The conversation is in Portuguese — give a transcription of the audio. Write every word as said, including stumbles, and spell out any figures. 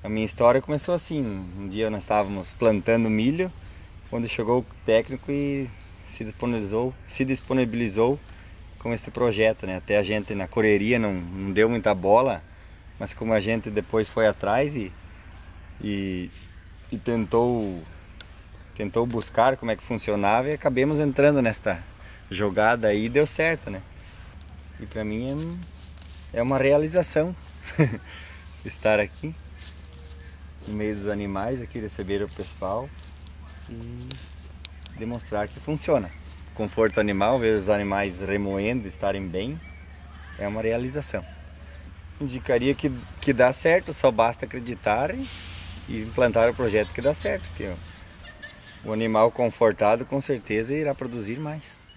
A minha história começou assim, um dia nós estávamos plantando milho, quando chegou o técnico e se disponibilizou, se disponibilizou com este projeto, né? Até a gente na correria não, não deu muita bola, mas como a gente depois foi atrás e, e, e tentou, tentou buscar como é que funcionava e acabamos entrando nesta jogada aí e deu certo, né? E para mim é, é uma realização estar aqui no meio dos animais, aqui receber o pessoal e demonstrar que funciona. Conforto animal, ver os animais remoendo, estarem bem, é uma realização. Indicaria que, que dá certo, só basta acreditar e, e implantar o projeto que dá certo, que o animal confortado com certeza irá produzir mais.